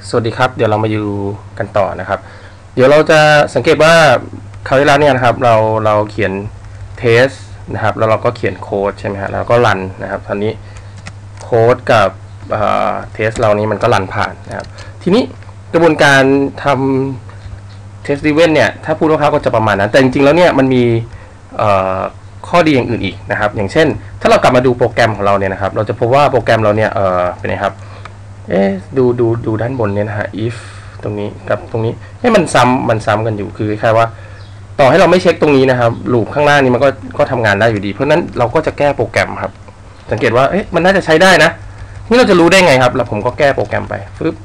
สวัสดีครับเดี๋ยวเรามาดูกันต่อนะครับเดี๋ยวเราจะสังเกตว่าคราวที่แล้วเนี่ยนะครับเราเขียนเทสนะครับแล้วเราก็เขียนโค้ดใช่ไหมฮะแล้วก็รันนะครับตอนนี้โค้ดกับเทสเรานี้มันก็รันผ่านนะครับทีนี้กระบวนการทำเทส driven เนี่ยถ้าพูดคร่าวๆก็จะประมาณนั้นแต่จริงๆแล้วเนี่ยมันมีข้อดีอย่างอื่นอีกนะครับอย่างเช่นถ้าเรากลับมาดูโปรแกรมของเราเนี่ยนะครับเราจะพบว่าโปรแกรมเราเนี่ยเป็นไงครับดูด้านบนเนี่ยนะฮะ if ตรงนี้กับตรงนี้มันซ้ำกันอยู่คือคล้ายๆว่าต่อให้เราไม่เช็คตรงนี้นะครับลูปข้างหน้านี้มันก็ทำงานได้อยู่ดีเพราะนั้นเราก็จะแก้โปรแกรมครับสังเกตว่ามันน่าจะใช้ได้นะนี่เราจะรู้ได้ไงครับแล้วผมก็แก้โปรแกรมไปฟึบ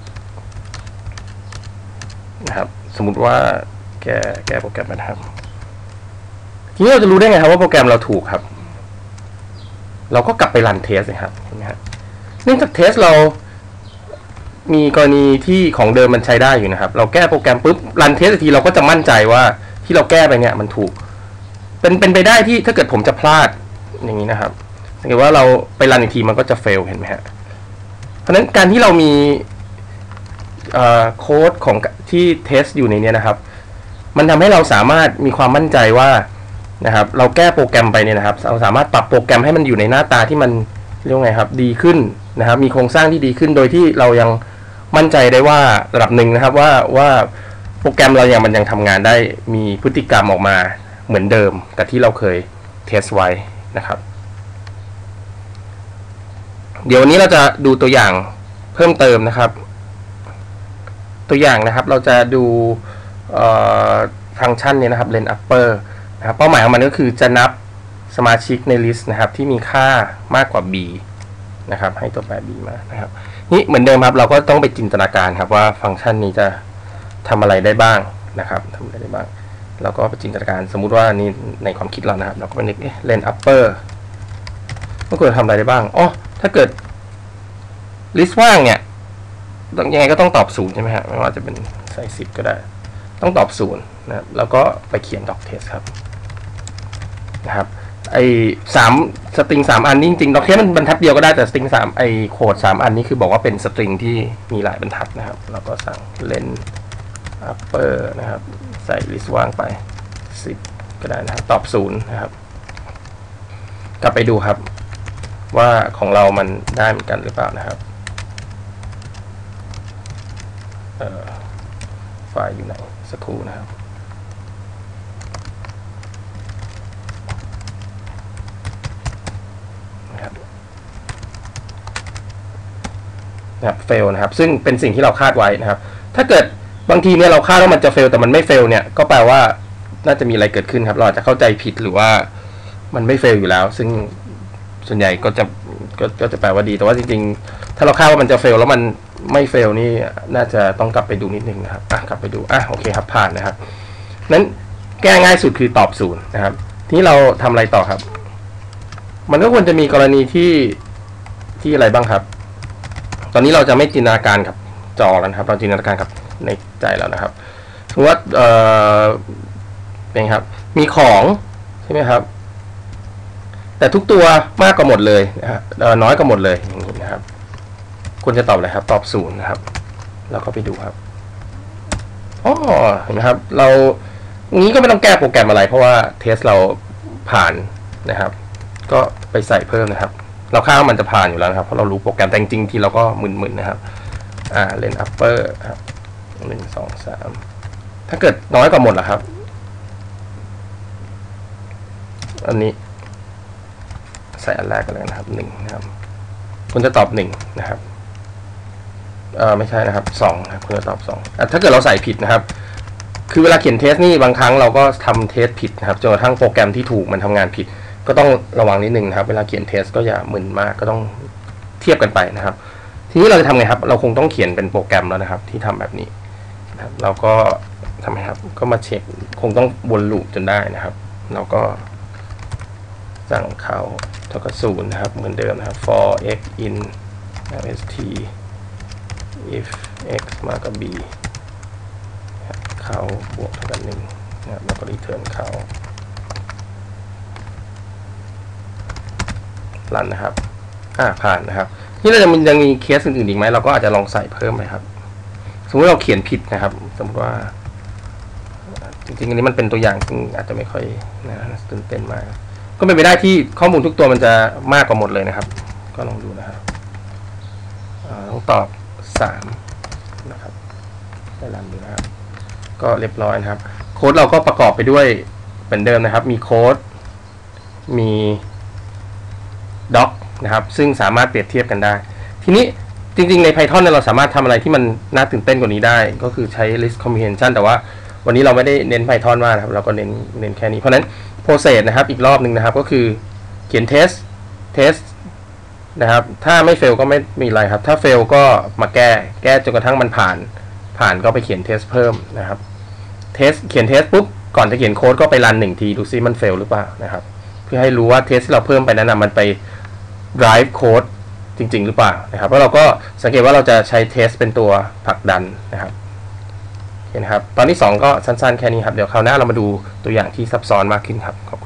นะครับสมมุติว่าแก้โปรแกรมนะครับทีนี้เราจะรู้ได้ไงครับว่าโปรแกรมเราถูกครับเราก็กลับไปรันเทสนะครับเห็นไหมครับเนื่องจากเทสเรามีกรณีที่ของเดิมมันใช้ได้อยู่นะครับเราแก้โปรแกรมปุ๊บรันเทสทีเราก็จะมั่นใจว่าที่เราแก้ไปเนี่ยมันถูกเป็นไปได้ที่ถ้าเกิดผมจะพลาดอย่างนี้นะครับสังเกตว่าเราไปรันอีกทีมันก็จะเฟลเห็นไหมฮะเพราะฉะนั้นการที่เรามีโค้ดของที่เทสอยู่ในนี้นะครับมันทำให้เราสามารถมีความมั่นใจว่านะครับเราแก้โปรแกรมไปเนี่ยนะครับเราสามารถปรับโปรแกรมให้มันอยู่ในหน้าตาที่มันเรียกว่าไงครับดีขึ้นนะครับมีโครงสร้างที่ดีขึ้นโดยที่เรายังมั่นใจได้ว่าระดับหนึ่งนะครับว่าโปรแกรมเรามันยังทำงานได้มีพฤติกรรมออกมาเหมือนเดิมกับที่เราเคยเทสไว้นะครับเดี๋ยววันนี้เราจะดูตัวอย่างเพิ่มเติมนะครับตัวอย่างนะครับเราจะดูฟังก์ชันนี้นะครับ len upper นะครับเป้าหมายของมันก็คือจะนับสมาชิกในลิสต์นะครับที่มีค่ามากกว่า b นะครับให้ตัวแปร b มานะครับนี่เหมือนเดิมครับเราก็ต้องไปจินตนาการครับว่าฟังก์ชันนี้จะทำอะไรได้บ้างนะครับทำอะไรได้บ้างเราก็ไปจินตนาการสมมุติว่านี่ในความคิดเรานะครับเราก็ไปนึกlen upper มันควรทำอะไรได้บ้างถ้าเกิดลิสต์ว่างเนี่ยยังไงก็ต้องตอบ0ใช่ไหมฮะไม่ว่าจะเป็นใส่10ก็ได้ต้องตอบ0นะครับแล้วก็ไปเขียน doc test ครับนะครับไอ้3สตริง3อันนี้จริงๆ doc test มันบรรทัดเดียวก็ได้แต่สตริง3ไอ้โค้ด3อันนี้คือบอกว่าเป็นสตริงที่มีหลายบรรทัดนะครับเราก็สั่ง len upper นะครับใส่ list ว่างไป10ก็ได้นะครับตอบ0นะครับกลับไปดูครับว่าของเรามันได้เหมือนกันหรือเปล่านะครับไฟล์อยู่ไหนสักครู่นะครับเฟลนะครับซึ่งเป็นสิ่งที่เราคาดไว้นะครับถ้าเกิดบางทีเนี่ยเราคาดว่ามันจะเฟลแต่มันไม่เฟลเนี่ยก็แปลว่าน่าจะมีอะไรเกิดขึ้นครับเราอาจจะเข้าใจผิดหรือว่ามันไม่เฟลอยู่แล้วซึ่งส่วนใหญ่ก็จะแปลว่าดีแต่ว่าจริงๆถ้าเราคาดว่ามันจะเฟลแล้วมันไม่เฟลนี่น่าจะต้องกลับไปดูนิดนึงนะครับกลับไปดูโอเคครับผ่านนะครับนั้นแก้ง่ายสุดคือตอบ0นะครับทีนี้เราทำอะไรต่อครับมันก็ควรจะมีกรณีที่อะไรบ้างครับตอนนี้เราจะไม่จินตนาการกับจอแล้วครับเราจินตนาการกับในใจแล้วนะครับสมมติว่าเป็นครับมีของใช่ไหมครับแต่ทุกตัวมากกว่าหมดเลยนะครับน้อยกว่าหมดเลยอย่างนี้นะครับควรจะตอบอะไรครับตอบ0นะครับแล้วก็ไปดูครับเห็นไหมครับเรางี้ก็ไม่ต้องแก้โปรแกรมอะไรเพราะว่าเทสเราผ่านนะครับก็ไปใส่เพิ่มนะครับเราคาดว่ามันจะผ่านอยู่แล้วนะครับเพราะเรารู้โปรแกรมแต่จริงๆที่เราก็มึนๆนะครับlen upper ครับ1 2 3ถ้าเกิดน้อยกว่าหมดล่ะครับอันนี้ใส่อันแรกกันเลยนะครับ1นะครับคุณจะตอบ1นะครับไม่ใช่นะครับ2นะครับคุณจะตอบ2ถ้าเกิดเราใส่ผิดนะครับคือเวลาเขียนเทสนี่บางครั้งเราก็ทำเทสผิดนะครับจนกระทั่งโปรแกรมที่ถูกมันทำงานผิดก็ต้องระวังนิดนึงนะครับเวลาเขียนเทสก็อย่ามึนมากก็ต้องเทียบกันไปนะครับทีนี้เราจะทำไงครับเราคงต้องเขียนเป็นโปรแกรมแล้วนะครับที่ทำแบบนี้นะครับเราก็ทำไงครับก็มาเช็คคงต้องวนลูปจนได้นะครับเราก็สั่งเขาเท่ากับ0นะครับเหมือนเดิมนะครับ for x in st if x มากกว่า b เขาบวกเท่ากับ1นะครับแล้วก็ return เขารันนะครับผ่านนะครับนี่เราจะยังมีเคสอื่นๆอีกไหมเราก็อาจจะลองใส่เพิ่มไหมครับสมมติเราเขียนผิดนะครับสมมติว่าจริงๆอันนี้มันเป็นตัวอย่างซึ่งอาจจะไม่ค่อยนะตื่นเต้นมากก็เป็นไปได้ที่ข้อมูลทุกตัวมันจะมากกว่าหมดเลยนะครับก็ลองดูนะครับต้องตอบ3นะครับได้รันดูนะครับก็เรียบร้อยนะครับโค้ดเราก็ประกอบไปด้วยเหมือนเดิมนะครับมีโค้ดมีด็อกนะครับซึ่งสามารถเปรียบเทียบกันได้ทีนี้จริงๆใน Python เนี่ยเราสามารถทำอะไรที่มันน่าตื่นเต้นกว่านี้ได้ก็คือใช้ list comprehension แต่ว่าวันนี้เราไม่ได้เน้น Python มากนะครับเราก็เน้นแค่นี้เพราะนั้น process นะครับอีกรอบหนึ่งนะครับก็คือเขียน test นะครับถ้าไม่ fail ก็ไม่มีอะไรครับถ้า fail ก็มาแก้จนกระทั่งมันผ่านก็ไปเขียน test เพิ่มนะครับเขียน test ปุ๊บก่อนจะเขียนโค้ดก็ไปรัน1ทีดูซิมัน fail หรือเปล่านะครับเพื่อให้รู้ว่า test ที่เราเพิ่มไปนั้นมันไป drive code จริงๆหรือเปล่านะครับแล้วเราก็สังเกตว่าเราจะใช้ test เป็นตัวผลักดันนะครับเห็นครับตอนที่2ก็สั้นๆแค่นี้ครับเดี๋ยวคราวหน้าเรามาดูตัวอย่างที่ซับซ้อนมากขึ้นครับ